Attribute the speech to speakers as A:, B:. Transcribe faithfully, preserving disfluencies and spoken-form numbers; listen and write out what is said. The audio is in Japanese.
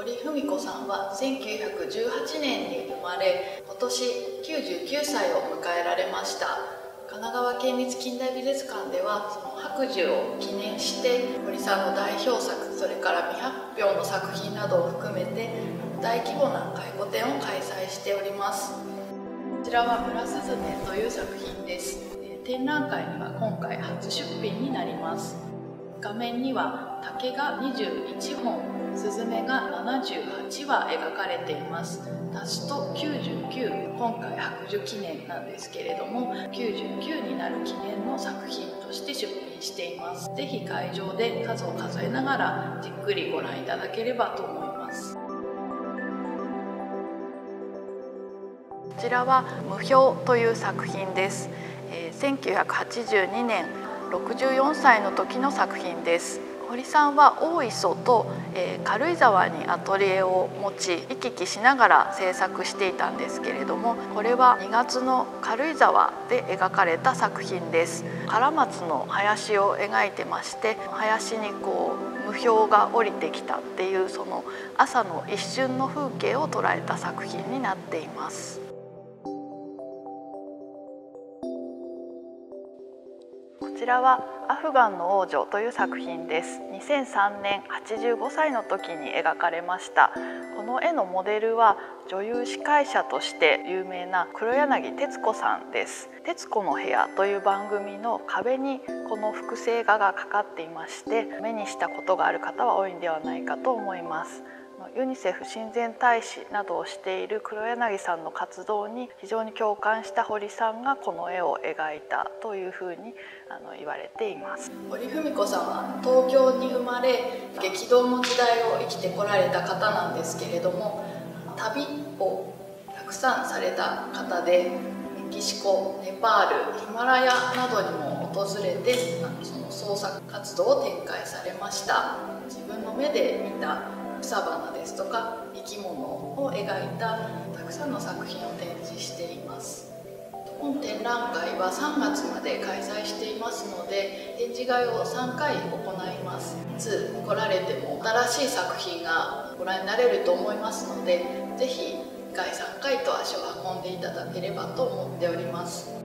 A: 堀文子さんはせんきゅうひゃくじゅうはちねんに生まれ、今年きゅうじゅうきゅうさいを迎えられました。神奈川県立近代美術館ではその白寿を記念して堀さんの代表作、それから未発表の作品などを含めて大規模な回顧展を開催しております。こちらは「村すずめ」という作品です。展覧会には今回初出品になります。画面には竹がにじゅういちほん、スズメがななじゅうはちわ描かれています。足すときゅうじゅうきゅう、今回白寿記念なんですけれども、きゅうじゅうきゅうになる記念の作品として出品しています。ぜひ会場で数を数えながらじっくりご覧いただければと思います。こちらは「無表」という作品です。えー、せんきゅうひゃくはちじゅうにねん、ろくじゅうよんさいの時の作品です。堀さんは大磯と、えー、軽井沢にアトリエを持ち行き来しながら制作していたんですけれども、これはにがつの軽井沢で描かれた作品です。カラマツの林を描いてまして、林にこう霧氷が降りてきたっていうその朝の一瞬の風景を捉えた作品になっています。こちらはアフガンの王女という作品です。にせんさんねん、はちじゅうごさいの時に描かれました。この絵のモデルは女優司会者として有名な黒柳徹子さんです。徹子の部屋という番組の壁にこの複製画がかかっていまして、目にしたことがある方は多いんではないかと思います。ユニセフ親善大使などをしている黒柳さんの活動に非常に共感した堀さんがこの絵を描いたというふうにあの言われています。堀文子さんは東京に生まれ、激動の時代を生きてこられた方なんですけれども、旅をたくさんされた方で、メキシコ、ネパール、ヒマラヤなどにも訪れてその創作活動を展開されました。自分の目で見た草花ですとか生き物を描いたたくさんの作品を展示しています。本展覧会はさんがつまで開催していますので、展示会をさんかい行います。いつ来られても新しい作品がご覧になれると思いますので、ぜひいっかいさんかいと足を運んでいただければと思っております。